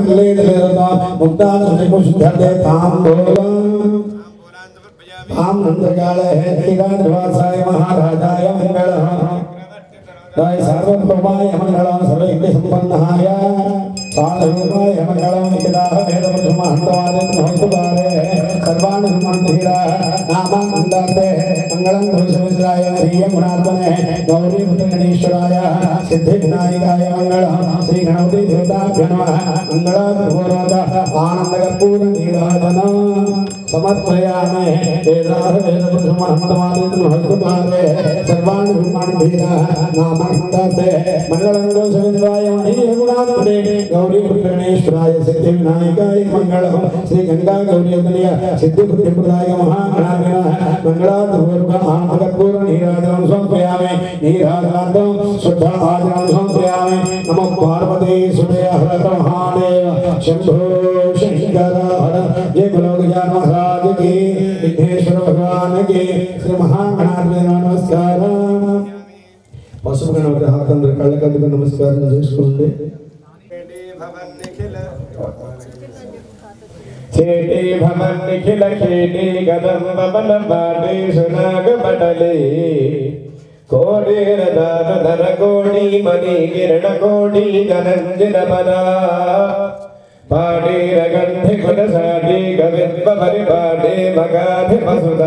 कलेदलेरता मुक्तान सुनिपुष्धते तांबूलम ताम नंदकाले है तीरांध्रवासाय महाराजाय मंगलः ताय सर्वप्रभाय मंगलः सर्वैक्य संपन्नाय साधुमाय मंगलः निकटाः वेदप्रथमान्तवादं महत्वारे सर्वान् मंदिरा नामानंदाते मंगलं घोषमित्राय हरियं गुणात्मने गौरी पुत्रगणेश्वराय सिद्धिविनायकाय मंगलः श्री गणपति देवताभ्यो नमः मंगलापूर्वक आनंदकर्पूर नीराजनं समर्पयामि वेदार्थवेदप्रथमान्तवादं महत्वारे सर्वान् मंदिरा नामानंदाते मंगलं घोषमित्राय हरियं गुणात्मने गौरी पुत्रगणेश्वराय सिद्धिविनायकाय मंगलः श्री गंगा गौरी सिद्धिप्रदाय महागणाधिपः मंगलापूर्वक आनंदकर्पूर नीराजनं समर्पयामि नीराजनार्थं शुद्ध आचरणं समर्पयामि नमो पार्वती सुते हर महादेव शंभो शंकर हर जय बोलो गजानन महाराज की विघ्नेश्वर भगवान की श्री महागणाधिपति नमस्कार पशु गणपति हाथंद्र कళ్ళకద్దుకు నమస్కారం చేసుకోండి छेटे भवन निखिल खेटे कदम बबल बाटे सुनाग बटले कोडे रदान धर कोडी मणि किरण कोडी गनंजन बना पाडे रगंधि गुण साडे गवित्व परिपाडे मगाधि मसुदा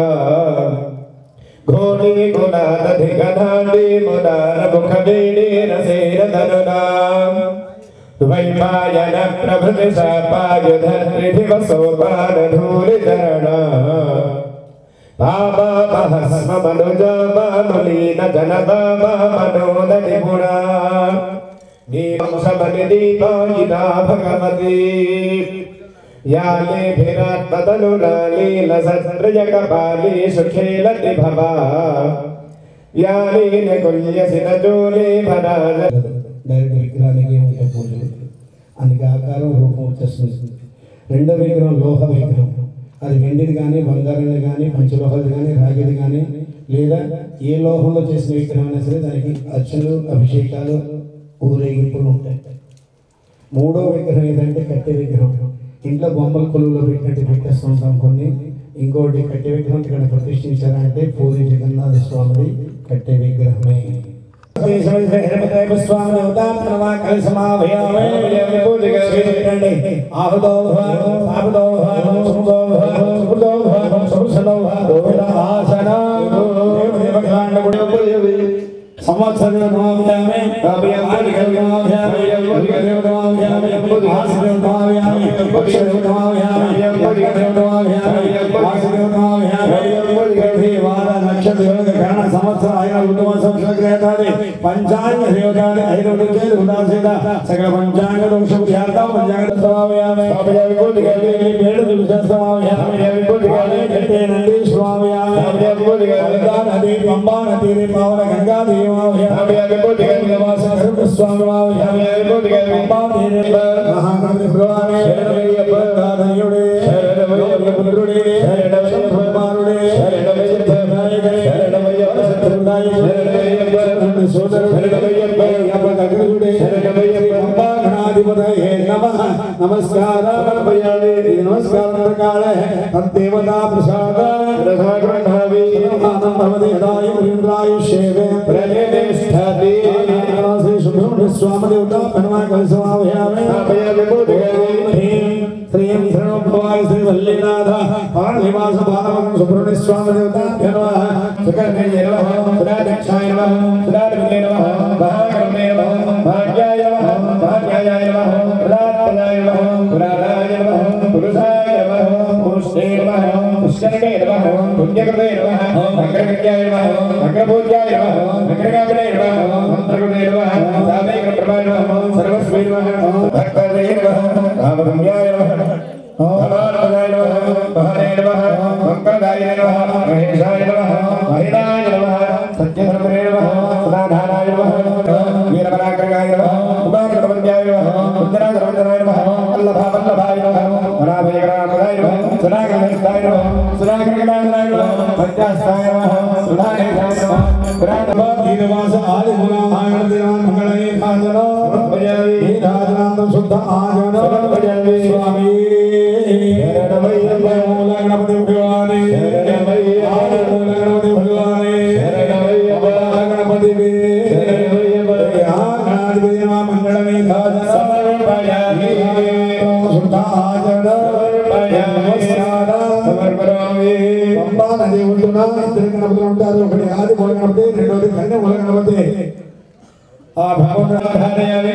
घोड़ी गुणान धिगनाडे मुदार मुख बेडे रसेर धनुनाम वैपायन प्रभृति सापायुधन्त्रिभिः सोपान धूलिधरणा भामा महस्म मनुजा मानुलीन जनभामा मनोद निपुणा नीवं समनिदीपायिना भगवती याले भिरात्मतनुराली लसत्रियकपाली सुखेलति भवा याले निकुल्यसि नजोले भनान డైరెక్ట్ విగ్రహానికి ఉంటే పూజలు అందుకే ఆకారం రూపం వచ్చేస్తుంది రెండో విగ్రహం లోహ విగ్రహం అది వెండిది కానీ బంగారంది కానీ పంచలోహాది కానీ రాగిది కానీ లేదా ఏ లోహంలో చేసిన విగ్రహం అయినా సరే దానికి అర్చనలు అభిషేకాలు ఊరేగింపులు ఉంటాయి మూడో విగ్రహం ఏదంటే కట్టె విగ్రహం ఇంట్లో బొమ్మల కొలువులో పెట్టేస్తుంటాం కొన్ని ఇంకోటి కట్టె విగ్రహం ఇక్కడ ప్రతిష్ఠించారంటే పూరి జగన్నాథ స్వామిది కట్టె విగ్రహమే स्वामी देवता प्रणवा कल समाभयामे आहुतो आहुतो सुमो सुमो सुमसनो आसना देवकांड गुणपुरयवे संवत्सरे नमाम्यामे काव्यानि कव्याम्यामे देवताम्यामे आश्रयम्यामे पक्षदेवताम्यामे आश्रयम्यामे वार नक्षत्र गण संवत्सर आयन ऋतु संवत्सरग्रहतानि पंचांग देवतानि ऐरोनुके उदासीता सकल पंचांग दोष विहारता पंचांग समाव्यामे काव्यानि कोटिकाले पेड़ दिवस समाव्यामे कोटिकाले कटे नंदी स्वाम्यामे काव्यानि कोटिकाले नदी पंबा नदी रे पावन गंगा देवाव्यामे कोटिकाले निवास सर्व स्वाम्यामे कोटिकाले पंबा रे महागणपति भगवान शरणमయ్యప్ప दादयुडे शरणमయ్యప్ప पुत्रुडे शरणमయ్యప్ప मारुडे शरणमయ్యప్ప नायकने शरणमయ్యప్ప सत्रुदाय शरणमయ్యప్ప सोदर शरणमయ్యప్ప यपगगुडे शरणमయ్యప్ప पंबा गणाधिपतये नमः नमस्कारः समर्पयामि नमस्कारः काले तद्देवता प्रसाद रघुनाथावि मानं भवति यदाय इंद्राय शेवे प्रलेष्ठति श्री सुब्रह्मण्य स्वामी देवता प्रणवा कल समाभयामि समाभयामि बोधयामि श्रीं शरणोपवाय श्री वल्लीनाथ पाणिवास बालवं सुब्रह्मण्य स्वामी देवता नमः सुकर्णये नमः सुरादक्षाय नमः सुरादविदे नमः महाकर्णे नमः भाग्याय नमः भाग्याय नमः प्रदाय नमः पुराणाय नमः पुरुषाय नमः पुरुषे नमः पुष्करणे नमः पुण्यकृते नमः अग्रगत्याय नमः अग्रपूज्याय नमः अग्रगामिने नमः मंत्रकृते नमः सामयिकप्रभाय नमः सर्वस्मै नमः भक्तये नमः रामगम्याय नमः धनात्मजाय नमः महाने नमः मंगलदाय नमः महेशाय नमः महिलाय नमः सत्यधर्मणे नमः सदाधाराय नमः वीरपराक्रमाय नमः उमाकृतवन्द्याय नमः उत्तराधर्मजनाय नमः वल्लभाय नमः वराभयग्रामदाय नमः सुरागणस्थाय नमः सुरागणनाय नमः पंचास्ताय नमः सुधानेशाय नमः पुराणवास आदिगुणाय नमः मंगलये खाजनो भजयामि राजनाम शुद्ध आजनो పంబా నది ఒడ్డున ఇద్దరు గణపతులు ఉంటారు. ఒకటి ఆది మూల గణపతి, రెండోది కన్య మూల గణపతి. ఆ భగవంతుని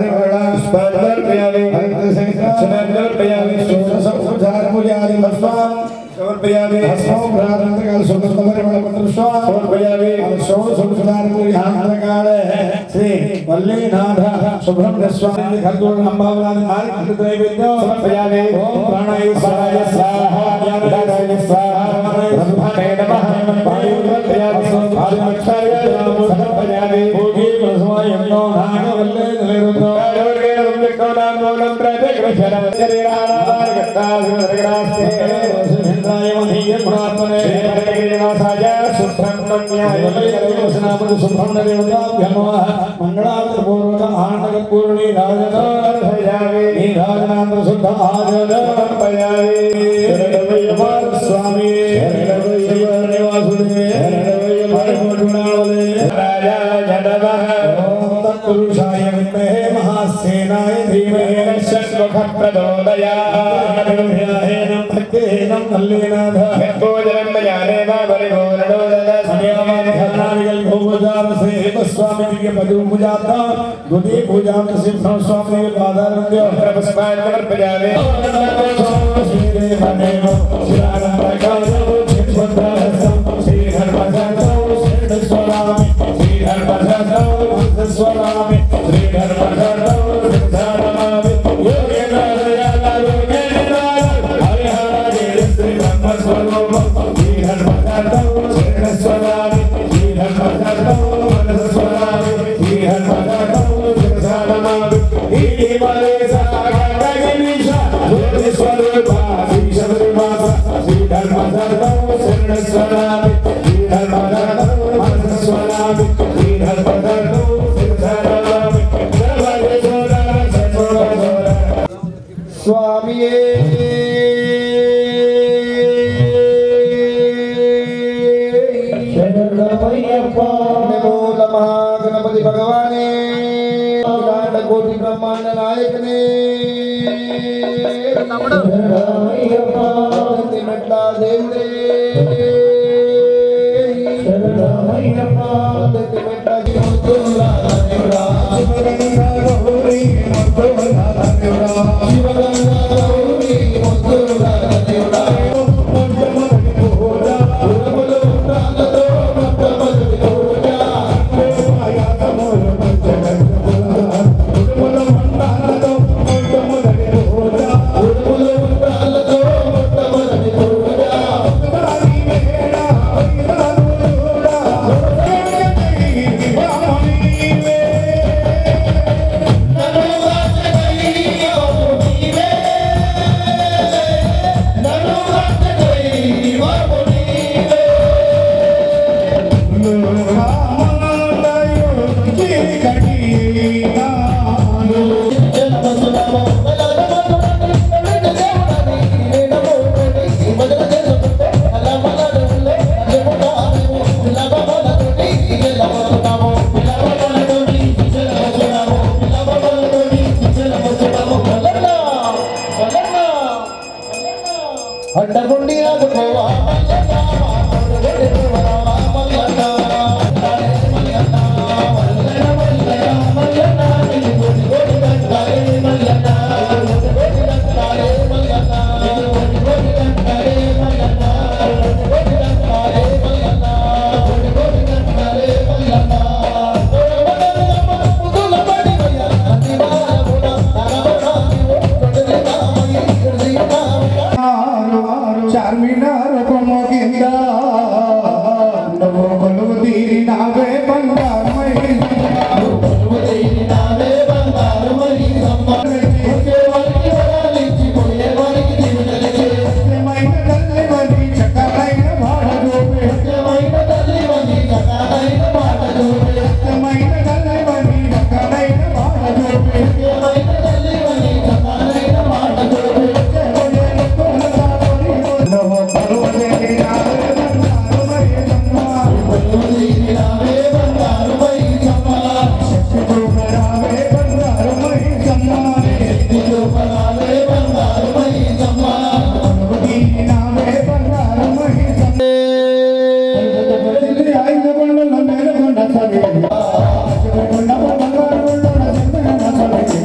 శ్రీ వల్లీనాథ సుబ్రహ్మణ్య స్వామి మంగళాపూర్వక ఆనందపూర్ణి రాజనాంధ్ర శుద్ధ స్వామి పురుషాయ విద్మహే మహాసేనాయ ధీమహి షణ్ముఖ ప్రచోదయాత్ భక్తేనం మల్లీనాథ स्वामी पदवी पूजा द्वितीय पूजा सिंह स्वामी के पादारंद्य पुष्पांजलि समर्पयामि गणपति भगवाने कोटि ब्रह्मांड नायक ने मेट्ला देवरे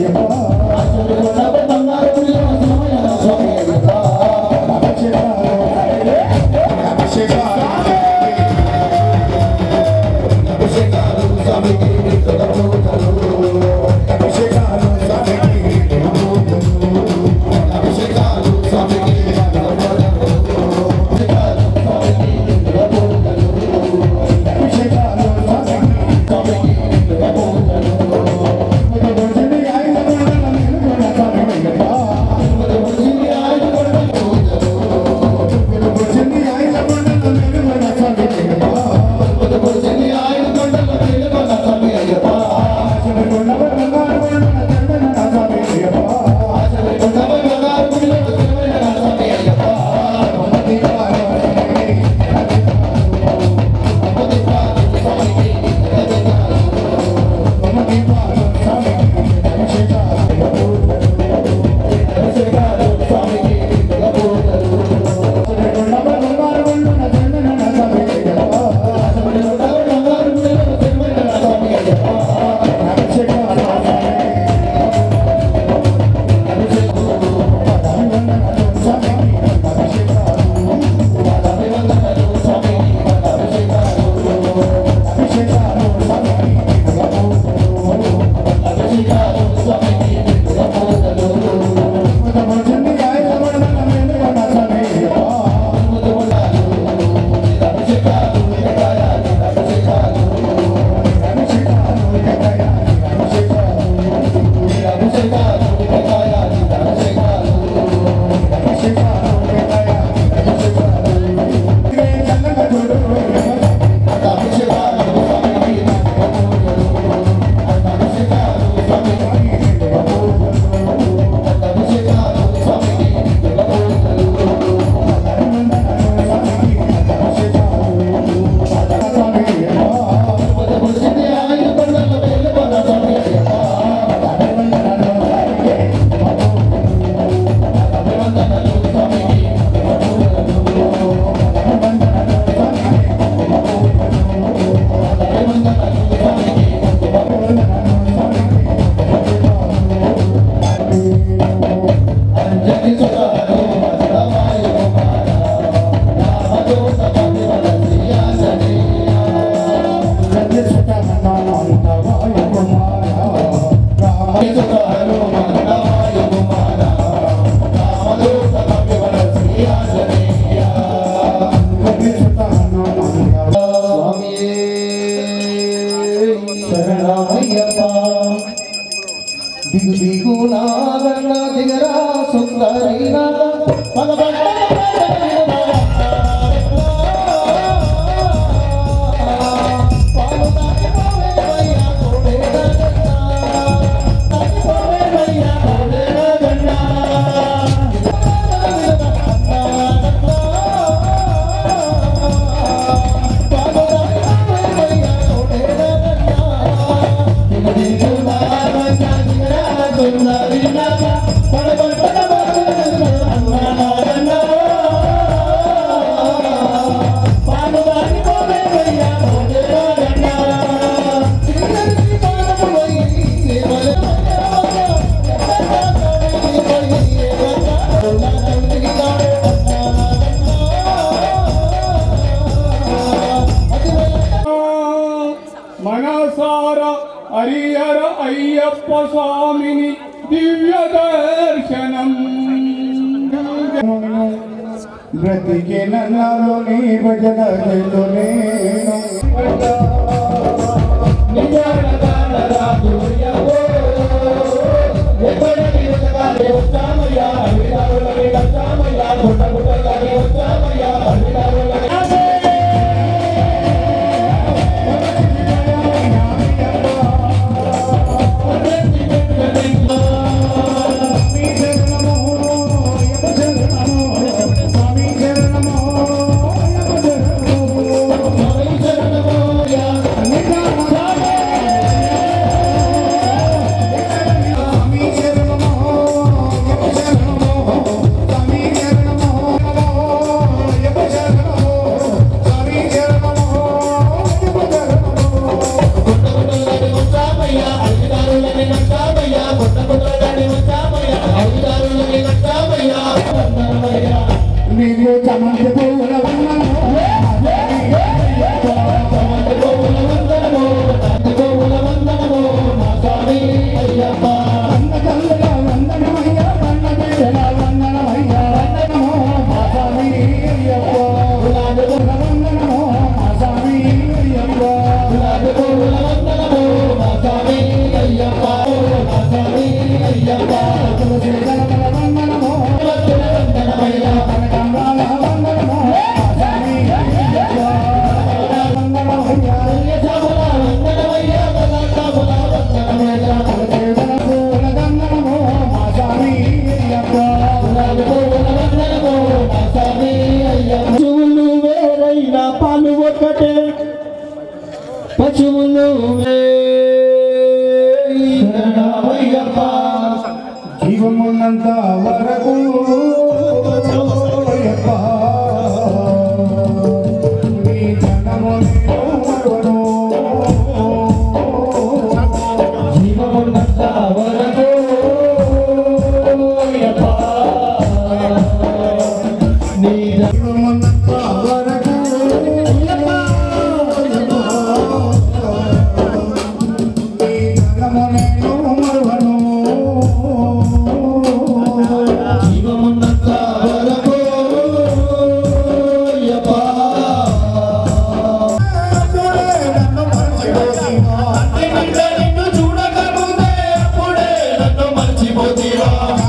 హరిహర అయ్యప్ప స్వామిని దివ్య దర్శనం బ్రతికే నన్నాలో నీ భజన చేతు నేను పశువులు జీవమున్నంత వరకు జీవమున్నంత వరకు నీ జీవమున్నంత వరకు జీవమున్నంత వరకు నిన్ను చూడకపోతే అప్పుడే నన్ను మర్చిపోతీవా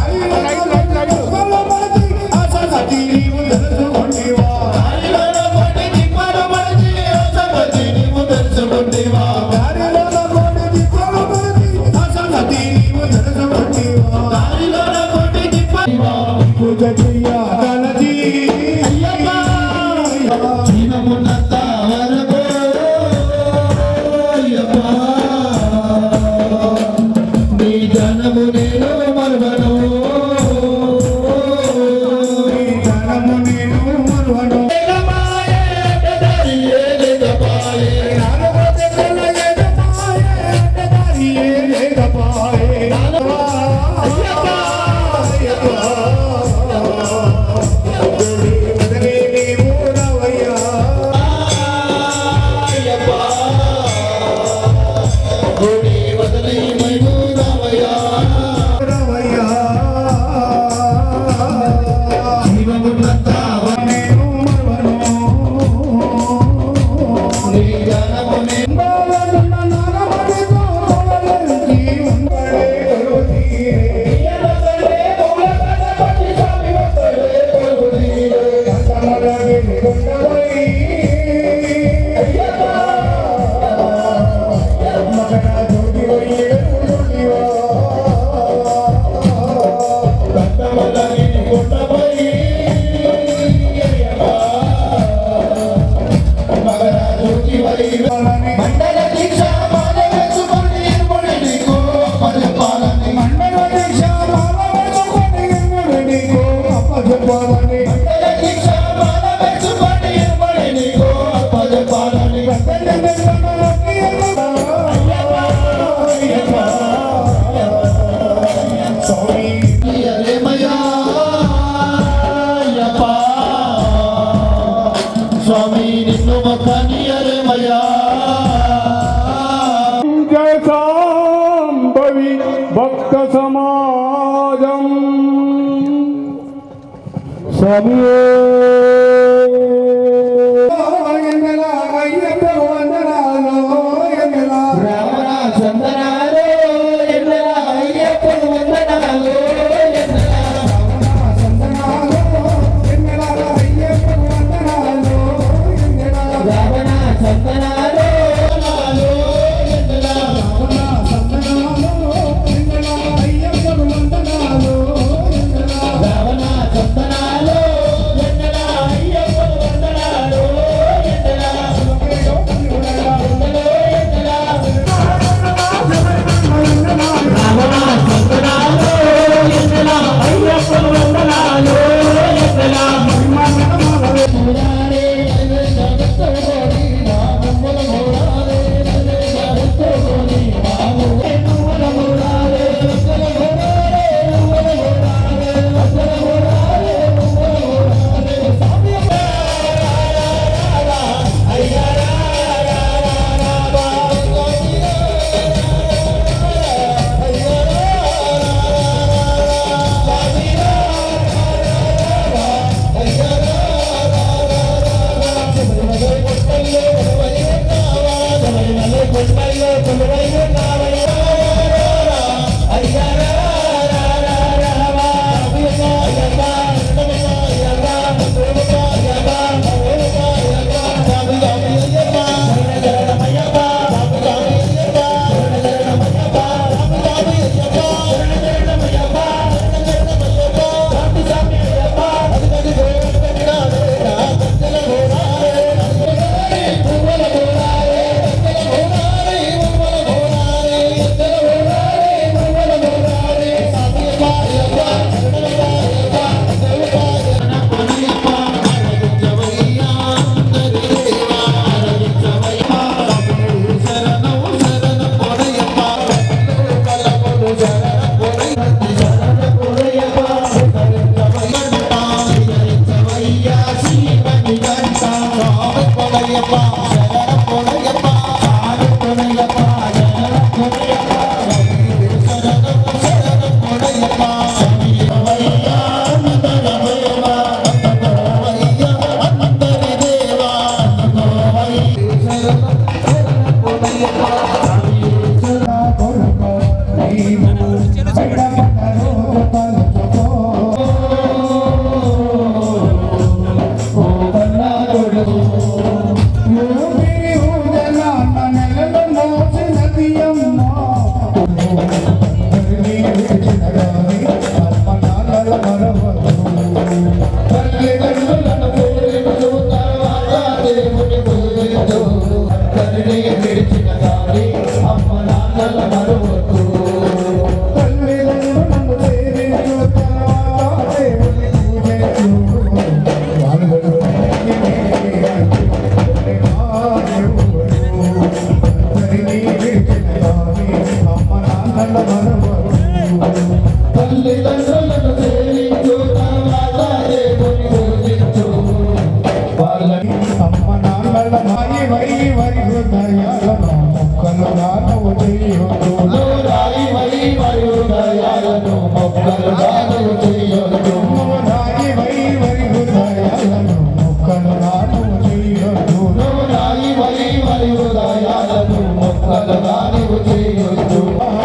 జీవమున్నంత వరకు నీ జనము నేను మరువను మండల దీక్ష మాల వేసుకొని ఎరుముడి నీకు అప్పచెప్పాలని మండల దీక్ష మాల వేసుకొని ఎరుముడి నీకు అప్పచెప్పాలని మండల దీక్ష మాల వేసుకొని ఎరుముడి నీకు అప్పచెప్పాలని స్వామి నిన్ను మొక్కని అరేమయ్యా జయసాంబవి భక్త సమాజం స్వామి రావణ చందనాలు ఎన్నెల అయ్యప్పను వందనాలు రావణ చందనాలు రావణ చందనాలు ఎన్నెల అయ్యప్పను వందనాలు రాయి వై వరి హృదయాలను మొక్కలు దానవు చేయొద్దు రాయి వై వరి హృదయాలను మొక్కలు దానవు చేయొద్దు రాయి వై వరి హృదయాలను మొక్కలు దానవు చేయొద్దు రాయి వై వరి హృదయాలను మొక్కలు దానవు చేయొద్దు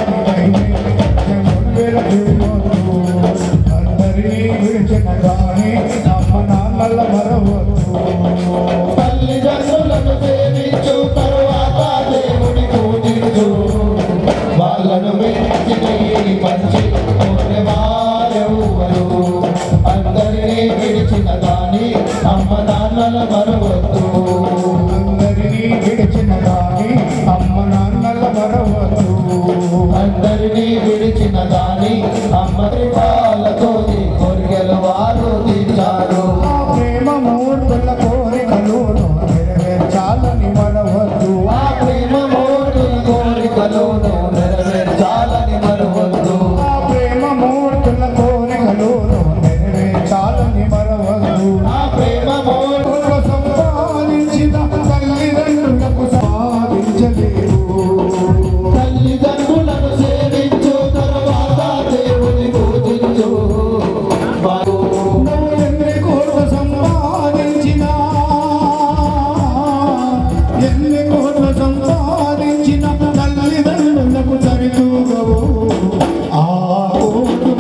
అందరినీ విడిచిన కానీ అమ్మ నాన్నల మరవద్దు తల్లిదండ్రులను సేవించు తరువాత దేవుని పూజించు వాళ్ళను విడిచి పంచి వారెవరు అందరినీ విడిచిన గాని అమ్మ నాన్నల మరవద్దు అందరినీ విడిచిన కానీ అమ్మ నాన్నల మరవద్దు అందరినీ విడిచిన గాని అమ్మ వాళ్ళతో కోరికలు వారు తీర్చారు ప్రేమ మూర్తుల కోరికలు నెరవేర్చాలని మరవద్దు ఆ ప్రేమ మూర్తుల కోరికలోను నెరవేర్చాలని మరవద్దు ఆ ప్రేమ మూర్తుల కోరికలు నెరవేర్చాలని మరవద్దు ఆ ప్రేమ మూర్తుల సంపాదించిన తల్లిదండ్రులకు సాధించలేవు తల్లిదండ్రులను సేవించు తరువాత దేవుని పూజించు ఎన్ని కోట్ల సంపాదించినా తల్లిదండ్రులకు సరితూగవు ఆ కోటు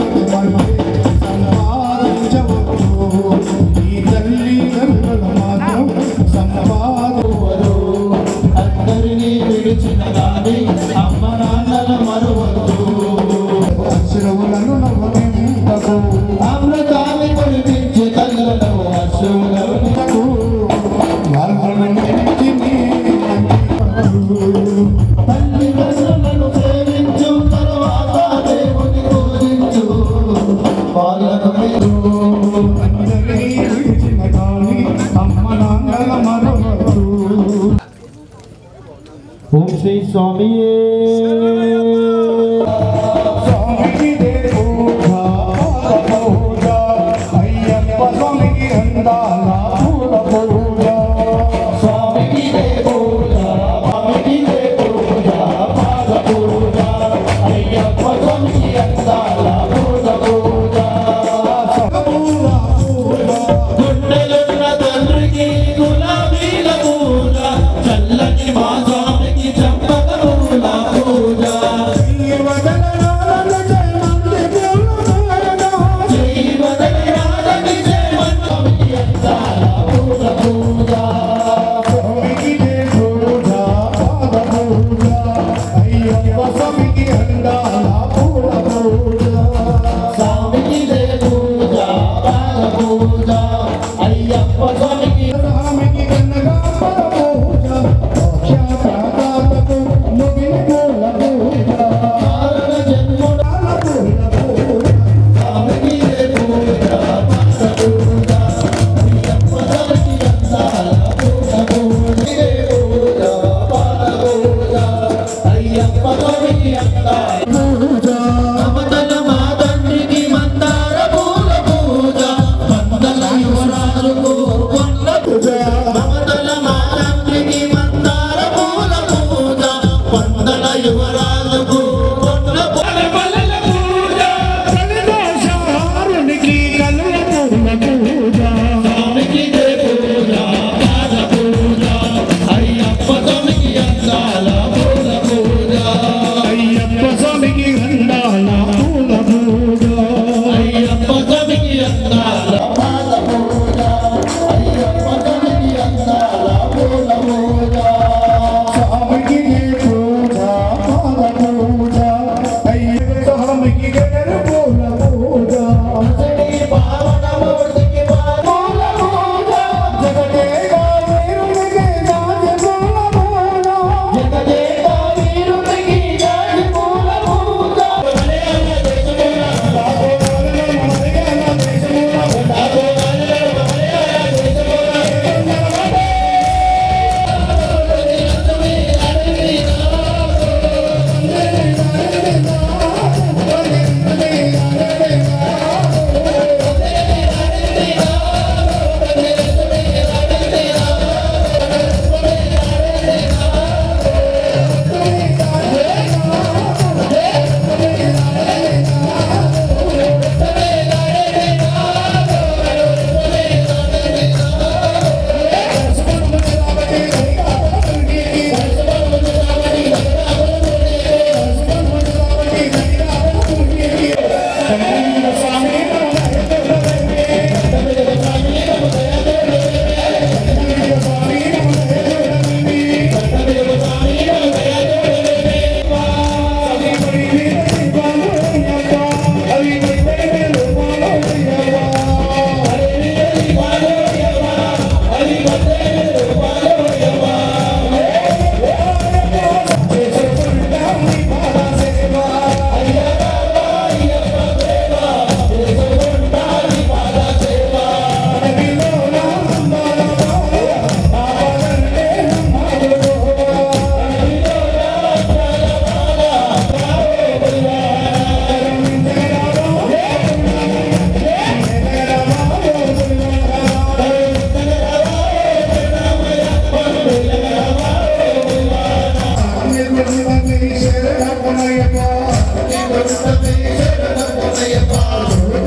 సంపాదించవచ్చు ఈ తల్లిదండ్రులు మాత్రం సంపాదరు అందరినీ విడిచిన గాని అమ్మ నాన్నల మరువద్దు అశ్రువులను నవ్వనింపకు అమృతాన్ని కురిపించే కళ్ళను అశ్రువులను తల్లిదండ్రులను సేవించు తరువాత దేవుని పూజించు వాళ్ళను మీరు అందరినీ విడిచిన కానీ అమ్మ నాన్నల మరవద్దు ఓం శ్రీ స్వామి స్వామికి పూజ పూజ అయ్యప్ప స్వామికి అందాల పూల పూజ స్వామికి పూజ స్వామికి పూజ పాద పూజ అయ్యప్ప స్వామికి అందాల పూజ పూజ గుండెలున్న తండ్రికి గులాబీల పూజ చల్లని మా స్వామికి చంపక పూల పూజ జీవనని రాధని స్వామికి అందాల పూజ పూజ అయ్యప్ప స్వామికి అందాల పూల పూజ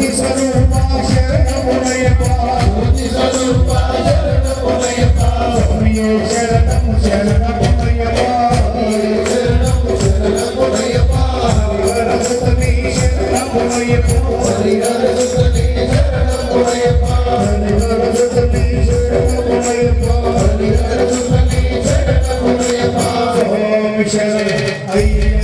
స్వరూపా శరణమునయ్యప్ప జ్యోతి స్వరూపా శరణమునయ్యప్ప స్వామియే శరణము శరణమునయ్యప్ప శరణము శరణమునయ్యప్ప హరిహరసుతని శరణమునయ్యప్ప హరిహరసుతని శరణమునయ్యప్ప హరిహరసుతని శరణమునయ్యప్ప హరిహరసుతని శరణమునయ్యప్ప స్వామి శరణం అయ్యప్ప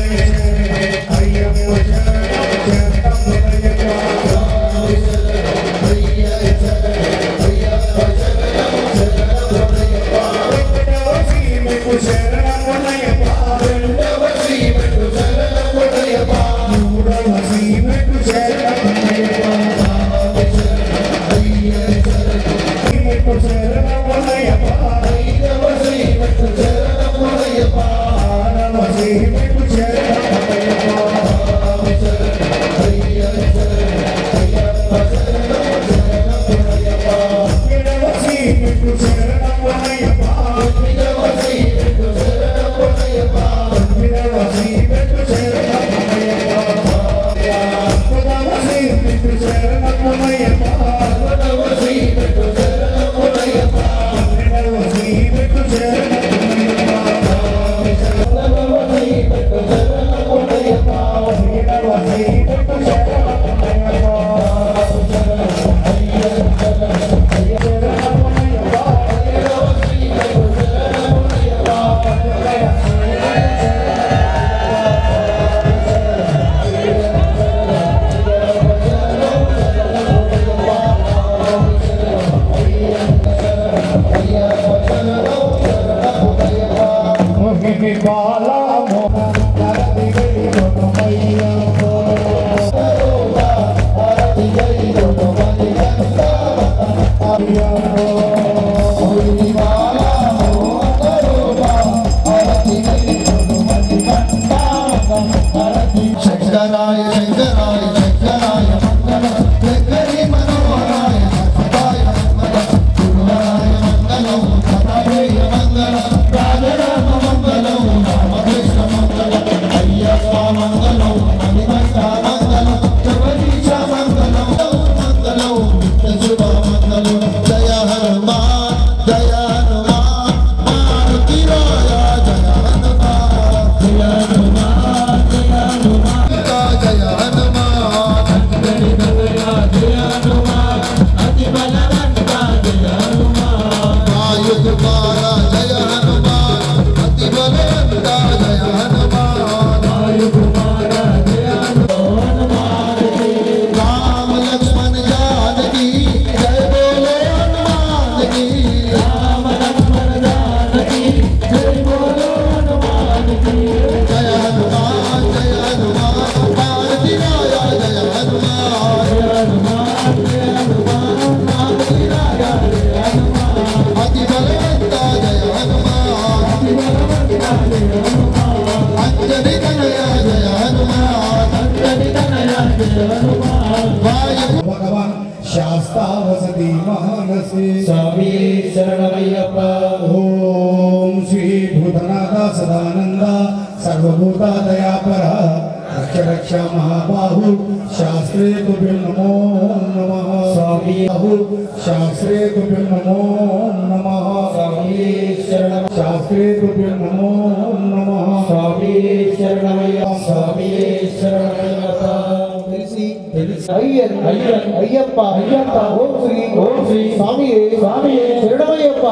శంకరాయ శంకరాయ శంకరాయ మంగళం శంకరి మనోహరాయ సదాయ మంగళం గురువరాయ మంగళం సదాయ మంగళం రాజరామ మంగళం రామకృష్ణ మంగళం అయ్యప్ప మంగళం మణికంఠ మంగళం జగదీశ మంగళం మంగళం నిత్య శుభ మంగళం జయ హనుమాన్ జయ హనుమాన్ మారుతి రాయ జయ హనుమాన్ జయ హనుమాన్ జయ హనుమాన్ జయ హనుమాన్ అంజని దయా జయ హనుమాన్ అతి బలవంత జయ హనుమాన్ వాయు కుమార జయ హనుమాన్ అతి బలవంత జయ హనుమాన్ వాయు కుమార జయ హనుమాన్ రామ లక్ష్మణ జానకి జయ బోలో హనుమాన్ की राम लक्ष्मण जानकी जय बोलो हनुमान की जय हनुमान भारती राजा जय हनुमान जय हनुमान भारती राजा जय हनुमान अति बलवंता जय हनुमान अति बलवंता जय हनुमान अंजनी तनया जय हनुमान अंजनी तनया जय हनुमान वायु भगवान शास्ता वसति मानसे स्वामी शरणमय्यप्प ओम श्री भूतनाथ सदानंद सर्वभूता दयापर रक्ष रक्ष महाबाहु शास्त्रे तुभ्यं नमो नमः स्वामी बाहु शास्त्रे तुभ्यं नमो नमः स्वामी शरणम शास्त्रे तुभ्यं नमो नमः स्वामी शरणमय्यप्प स्वामी शरणमय्यप्प అయ్యప్ప ఓం శ్రీ స్వామి శరణమయ్యప్ప